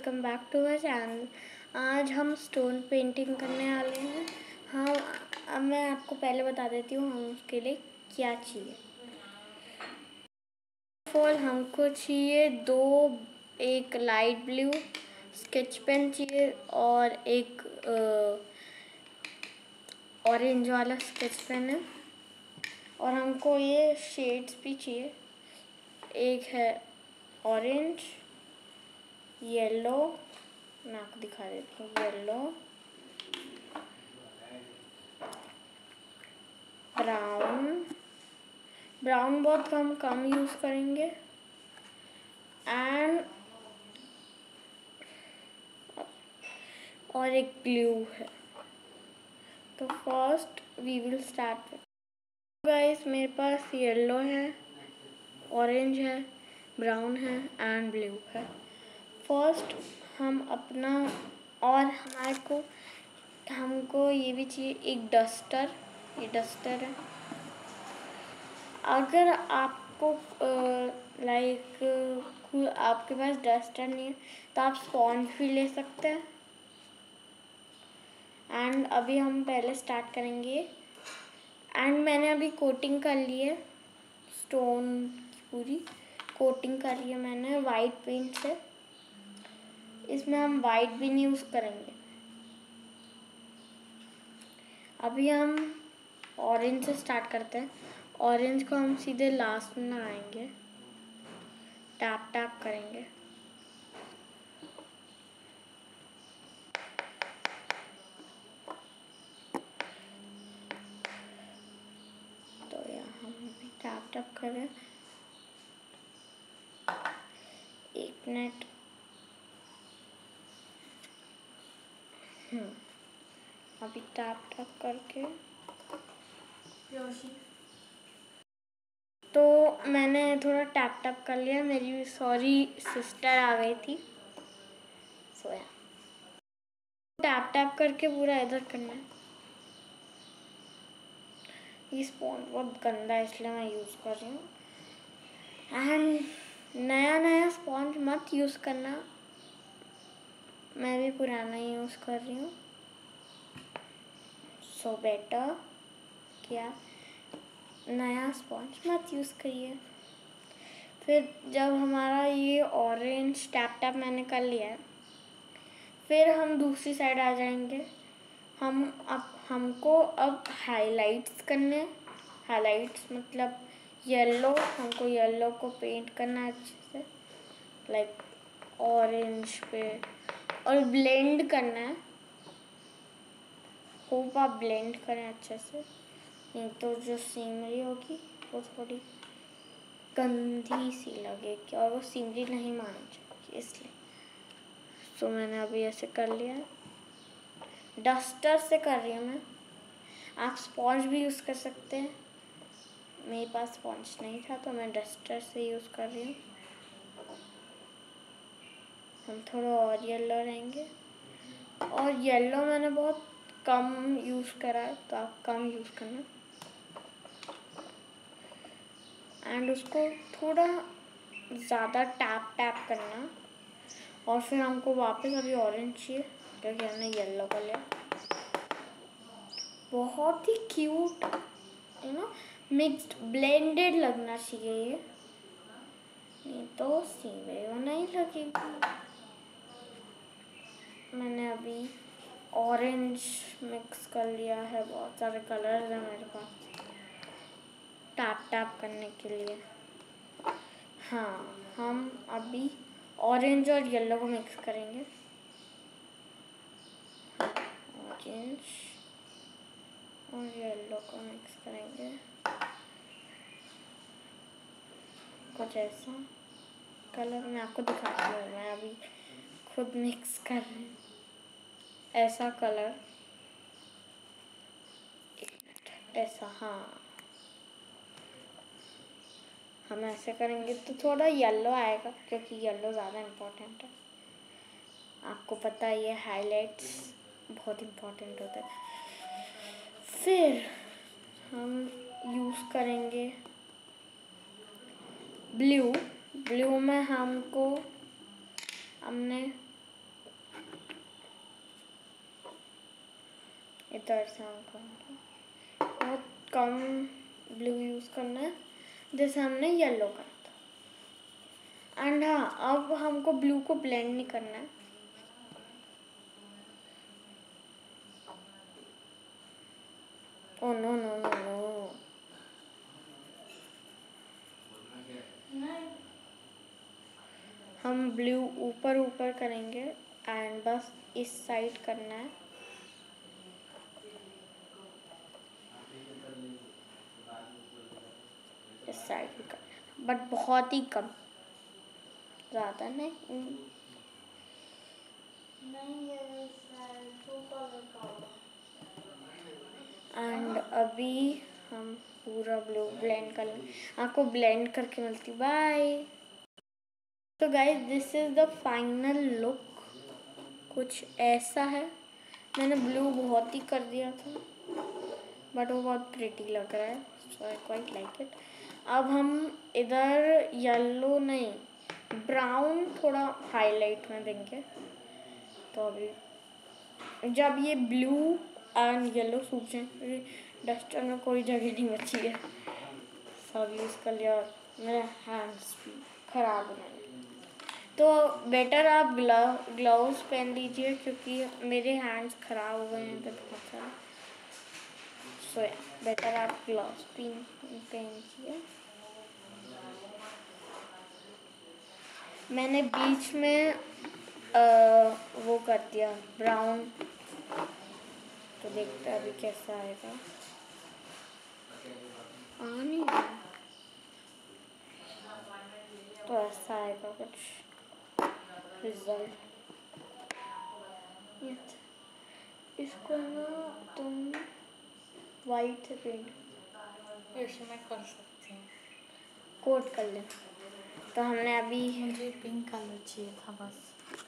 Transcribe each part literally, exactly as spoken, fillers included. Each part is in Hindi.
Welcome back to my channel. आज हम स्टोन पेंटिंग करने वाले हैं। हाँ, अब मैं आपको पहले बता देती हूँ हम उसके लिए क्या चाहिए। फॉल हमको चाहिए दो, एक लाइट ब्लू स्केच पेन चाहिए और एक ऑरेंज वाला स्केच पेन है, और हमको ये शेड्स भी चाहिए। एक है ऑरेंज, येलो, मैं आपको दिखा देती हूँ, येलो, ब्राउन, ब्राउन बहुत हम कम यूज़ करेंगे, एंड और एक ब्लू है। तो first we will start with guys, मेरे पास येलो है, ऑरेंज है, ब्राउन है एंड ब्लू है। फर्स्ट हम अपना, और हमारे को हमको ये भी चाहिए एक डस्टर। ये डस्टर है। अगर आपको लाइक आपके पास डस्टर नहीं है तो आप स्पॉन्ज भी ले सकते हैं। एंड अभी हम पहले स्टार्ट करेंगे। एंड मैंने अभी कोटिंग कर ली है, स्टोन की पूरी कोटिंग कर ली है मैंने वाइट पेंट से। इसमें हम वाइट भी नहीं यूज़ करेंगे। अभी हम ऑरेंज से स्टार्ट करते हैं। ऑरेंज को हम सीधे लास्ट में लगाएंगे, टैप टैप करेंगे। तो यहाँ हम भी टैप टैप करें। एक मिनट। हम्म अभी टैप टैप करके, तो मैंने थोड़ा टैप टैप कर लिया। मेरी सॉरी सिस्टर आ गई थी, सोया। टैप टैप करके पूरा इधर करना है। ये स्पॉन्ज बहुत गंदा है इसलिए मैं यूज़ कर रही हूँ। एंड नया नया स्पॉन्ज मत यूज़ करना, मैं भी पुराना ही यूज़ कर रही हूँ। सो बेटर क्या नया स्पॉन्ज मत यूज़ करिए। फिर जब हमारा ये ऑरेंज टैप टैप मैंने कर लिया है, फिर हम दूसरी साइड आ जाएंगे। हम अब हमको अब हाइलाइट्स करने। हाइलाइट्स मतलब येलो, हमको येलो को पेंट करना है अच्छे से, लाइक ऑरेंज पे, और ब्लेंड करना है। होप आप ब्लेंड करें अच्छे से, नहीं तो जो सीनरी होगी वो थोड़ी गंदी सी लगेगी और वो सीनरी नहीं मानी जाएगी, इसलिए। तो मैंने अभी ऐसे कर लिया है। डस्टर से कर रही हूँ मैं। आप स्पॉन्ज भी यूज़ कर सकते हैं। मेरे पास स्पॉन्ज नहीं था तो मैं डस्टर से यूज़ कर रही हूँ। हम थोड़ा और येलो रहेंगे, और येलो मैंने बहुत कम यूज़ करा है तो आप कम यूज़ करना। एंड उसको थोड़ा ज़्यादा टैप टैप करना, और फिर हमको वापस अभी ऑरेंज चाहिए क्योंकि हमने येलो कर लिया। बहुत ही cute, you know, mixed blended लगना चाहिए ये, नहीं तो सीवे वो नहीं लगेगी। मैंने अभी ऑरेंज मिक्स कर लिया है, बहुत सारे कलर्स हैं मेरे पास टैप टैप करने के लिए। हाँ, हम अभी ऑरेंज और येलो को मिक्स करेंगे। ऑरेंज और येलो को मिक्स करेंगे, कुछ ऐसा कलर मैं आपको दिखाती हूँ। मैं अभी खुद मिक्स कर रही हूँ ऐसा कलर, ऐसा। हाँ, हम ऐसे करेंगे तो थोड़ा येलो आएगा क्योंकि येलो ज़्यादा इम्पोर्टेंट है। आपको पता है ये हाइलाइट्स बहुत इम्पोर्टेंट होता है। फिर हम यूज़ करेंगे ब्लू। ब्लू में हमको हमने इधर से हम करेंगे, बहुत कम ब्लू यूज़ करना है जैसे हमने येलो करा था। एंड हाँ, अब हमको ब्लू को ब्लेंड नहीं करना है, oh no no no no, हम ब्लू ऊपर ऊपर करेंगे एंड बस इस साइड करना है। इस साइड का, बट बहुत ही कम, ज़्यादा नहीं। एंड अभी हम पूरा ब्लू ब्लेंड कर लेंगे, आपको ब्लेंड करके मिलती बाय। तो guys this is the final look, कुछ ऐसा है। मैंने ब्लू बहुत ही कर दिया था बट वो बहुत प्रिटी लग रहा है, so I quite like it. अब हम इधर येलो नहीं, ब्राउन थोड़ा हाईलाइट में देंगे। तो अभी जब ये ब्लू एंड येलो सूख जाए, डस्टर में कोई जगह नहीं बची है, सब यूज़ कर लिया और मेरे हैंड्स भी खराब हो जाएंगे। तो बेटर आप ग्लव ग्लव्स पहन लीजिए क्योंकि मेरे हैंड्स खराब हो गए हैं तो बहुत सारे, सो या बेटर आप ग्लव्स पहन पहनिए। मैंने बीच में आ, वो कर दिया ब्राउन, तो देखते हैं अभी कैसा आएगा। आ नहीं रहा, तो ऐसा आएगा कुछ रिजल्ट। इसको ना तुम वाइट से पेंट इसमें कर सकती हूँ, कोट कर ले। तो हमने अभी, मुझे पिंक कलर चाहिए था बस।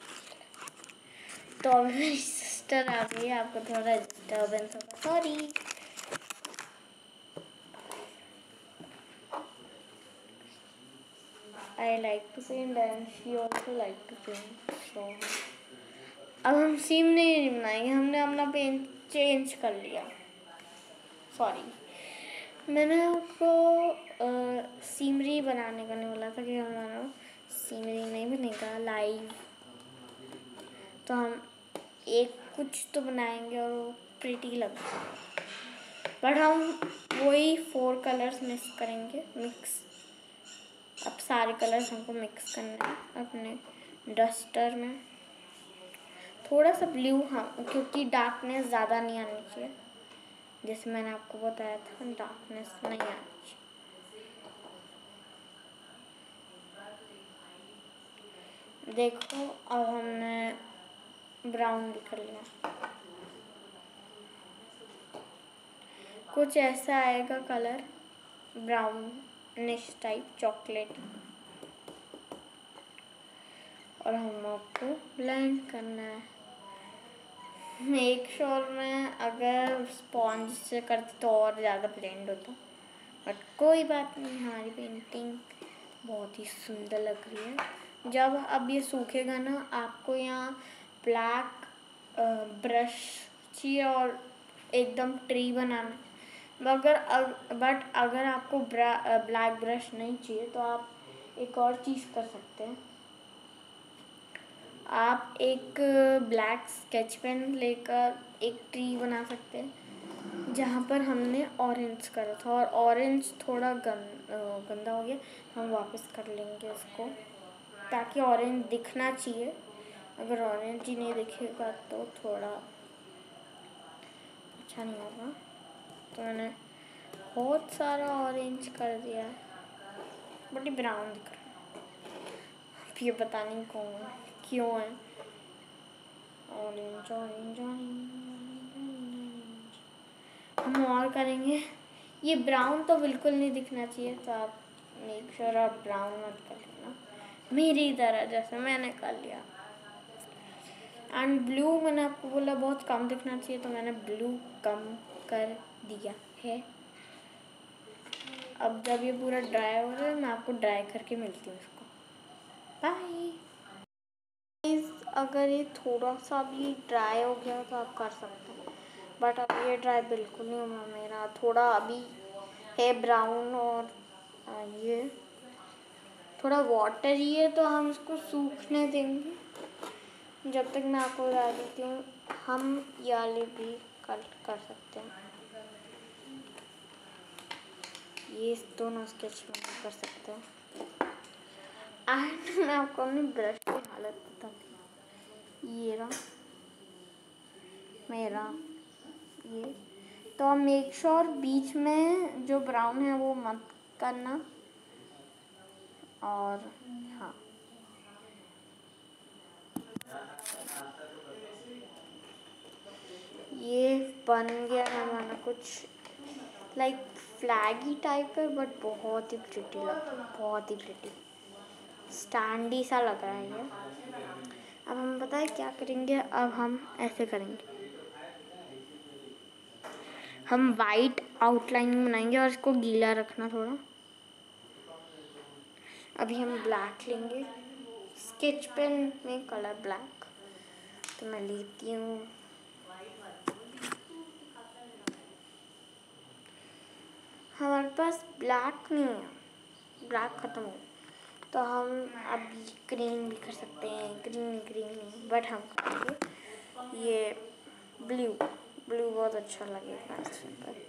तो अभी मेरी सिस्टर आ गई है, आपको थोड़ा डिस्टर्बेंस होगा, sorry. I like to paint and she also like to paint, so अब हम सीम नहीं बनाएंगे, हमने अपना पेंट चेंज कर लिया, सॉरी। मैंने आपको सीमरी बनाने का नहीं बोला था कि हमारा सीमरी नहीं बनेगा लाइव, तो हम एक कुछ तो बनाएंगे और वो प्रिटी लगेगा, बट हम वही फोर कलर्स मिक्स करेंगे मिक्स अब सारे कलर्स हमको मिक्स करना है अपने डस्टर में। थोड़ा सा ब्लू, हाँ, क्योंकि डार्कनेस ज़्यादा नहीं आनी चाहिए, जैसे मैंने आपको बताया था डार्कनेस नहीं आनी चाहिए। देखो अब हमने ब्राउन भी कर लिया, कुछ ऐसा आएगा कलर, ब्राउनिश टाइप चॉकलेट, और हम आपको ब्लेंड करना है। मेक श्योर में अगर स्पॉन्ज से करती तो और ज़्यादा ब्लेंड होता, बट कोई बात नहीं, हमारी पेंटिंग बहुत ही सुंदर लग रही है। जब अब ये सूखेगा ना, आपको यहाँ ब्लैक ब्रश चाहिए और एकदम ट्री बनाना, मगर अग, बट अगर आपको ब्लैक ब्रश नहीं चाहिए तो आप एक और चीज़ कर सकते हैं, आप एक ब्लैक स्केच पेन लेकर एक ट्री बना सकते हैं जहाँ पर हमने ऑरेंज करा था, और ऑरेंज थोड़ा गन, गंदा हो गया, हम वापस कर लेंगे इसको ताकि ऑरेंज दिखना चाहिए। अगर ऑरेंज ही नहीं दिखेगा तो थोड़ा अच्छा नहीं होगा। तो मैंने बहुत सारा ऑरेंज कर दिया है, बट ये ब्राउन दिख रहा है, ये पता नहीं कौन क्यों है ऑरेंज ऑरेंज ऑरेंज। हम और करेंगे, ये ब्राउन तो बिल्कुल नहीं दिखना चाहिए, तो आप मेक श्योर आप ब्राउन मत कर लेना मेरी तरह जैसे मैंने कर लिया। एंड ब्लू मैंने आपको बोला बहुत कम दिखना चाहिए, तो मैंने ब्लू कम कर दिया है। अब जब ये पूरा ड्राई हो रहा है मैं आपको ड्राई करके मिलती हूँ इसको, बाय। अगर ये थोड़ा सा भी ड्राई हो गया तो आप कर सकते हैं, बट अब ये ड्राई बिल्कुल नहीं हुआ मेरा, थोड़ा अभी है ब्राउन और आ, ये थोड़ा वाटर ही है, तो हम इसको सूखने देंगे। जब तक मैं आपको बता देती हूँ, हम ये वाले भी कट कर सकते हैं, ये दोनों स्केच में कर सकते हैं। एंड मैं आपको अपनी ब्रश की हालत बताती, ये रहा मेरा ये। तो मेक श्योर बीच में जो ब्राउन है वो मत करना। और हाँ, ये बन गया हमारा कुछ लाइक फ्लैगी टाइप है, बट बहुत ही प्रिटी लग रहा है, बहुत ही प्रिटी स्टैंडी सा लग रहा है ये। अब हम पता है क्या करेंगे, अब हम ऐसे करेंगे, हम वाइट आउटलाइन बनाएंगे और इसको गीला रखना थोड़ा। अभी हम ब्लैक लेंगे, स्केच पेन में कलर ब्लैक, तो मैं लेती हूँ हमारे पास ब्लैक नहीं है, ब्लैक ख़त्म हो, तो हम अभी ग्रीन भी कर सकते हैं। ग्रीन ग्रीन नहीं, बट हम करेंगे ये ब्लू। ब्लू बहुत अच्छा लगेगा इस पर।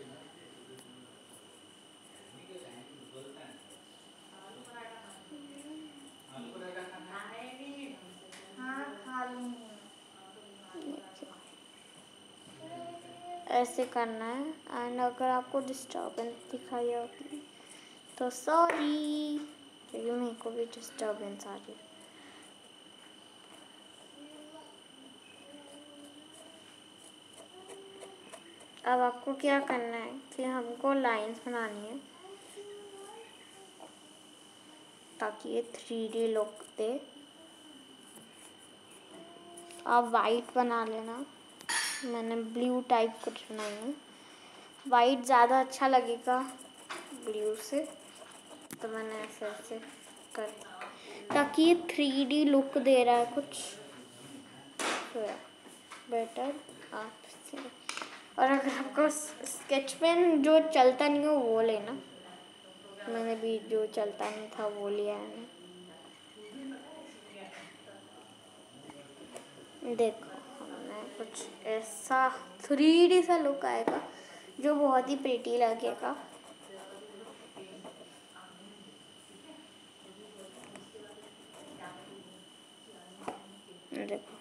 ऐसे करना है। एंड अगर आपको डिस्टर्बेंस दिखाई होगी तो सॉरी, क्योंकि मेरे को भी डिस्टर्बेंस आ रही है। अब आपको क्या करना है कि हमको लाइंस बनानी है ताकि ये थ्री डी लुक दे। आप वाइट बना लेना, मैंने ब्लू टाइप कुछ बनाई है। वाइट ज़्यादा अच्छा लगेगा ब्लू से, तो मैंने ऐसे ऐसे कर ताकि ये थ्री डी लुक दे रहा है कुछ बेटर आपसे। और अगर आपको स्केच पेन जो चलता नहीं हो वो लेना, मैंने भी जो चलता नहीं था वो लिया है। देखो हमने कुछ ऐसा थ्री डी सा लुक आएगा जो बहुत ही प्रिटी लगेगा। देखो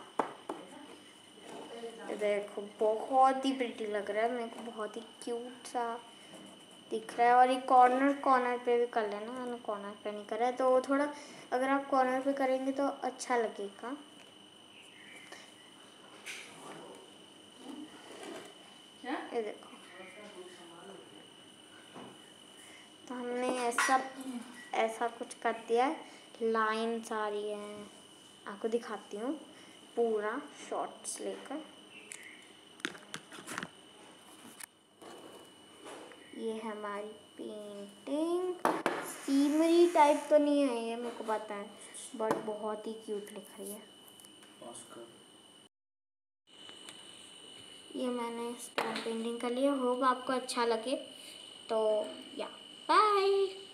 देखो बहुत ही प्रिटी लग रहा है, मेरे को बहुत ही क्यूट सा दिख रहा है। और ये कॉर्नर कॉर्नर पे भी कर लेना, मैंने कॉर्नर पे नहीं करा है, तो थोड़ा अगर आप कॉर्नर पे करेंगे तो अच्छा लगेगा। ये देखो, तो हमने ऐसा ऐसा कुछ कर दिया है, लाइन्स आ रही हैं। आपको दिखाती हूँ पूरा शॉट्स लेकर। ये है हमारी पेंटिंग। सीनरी टाइप तो नहीं है ये, मेरे को पता है, बट बहुत ही क्यूट लिख रही है। ये मैंने स्टोन पेंटिंग कर लिया, होप आपको अच्छा लगे। तो या बाय।